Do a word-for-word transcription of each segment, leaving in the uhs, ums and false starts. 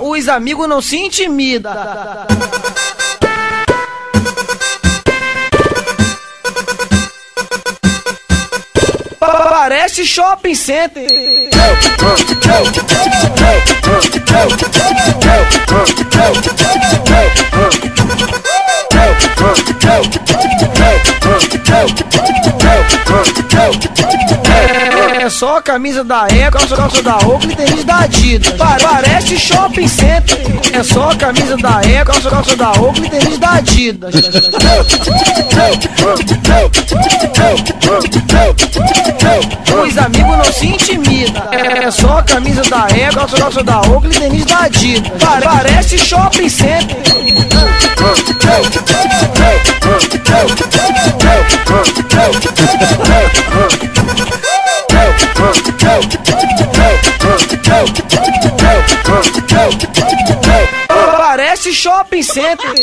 Os amigos não se intimidam. Parece shopping center. É só a camisa da Eco, calça, calça da Oakley, tênis da Adidas. Parece shopping center. É só a camisa da Eco, calça, calça da Oakley, tênis da Adidas. Os amigos não se intimidam. É só a camisa da Eco, calça, calça da Oakley, tênis da Adidas. Parece shopping center. Parece shopping center.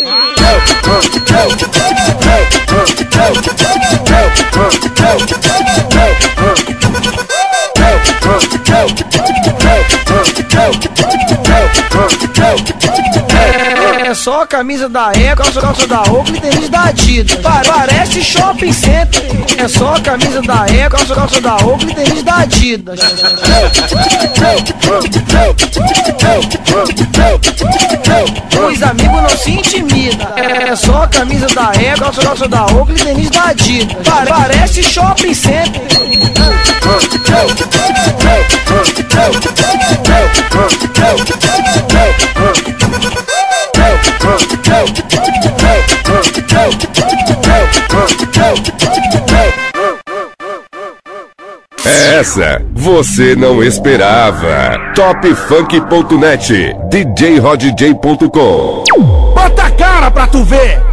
É só a camisa da Eco, calça, calça da Oakley, tênis da Adidas. Parece shopping center. É só a camisa da Eco, calça, calça da Oakley, tênis da Adidas. Os amigos não se intimidam. É só a camisa da Eco, calça, calça da Oakley, tênis da Adidas. Parece shopping center. Essa você não esperava. top funk ponto net, d j rod j ponto com. Bota a cara pra tu ver.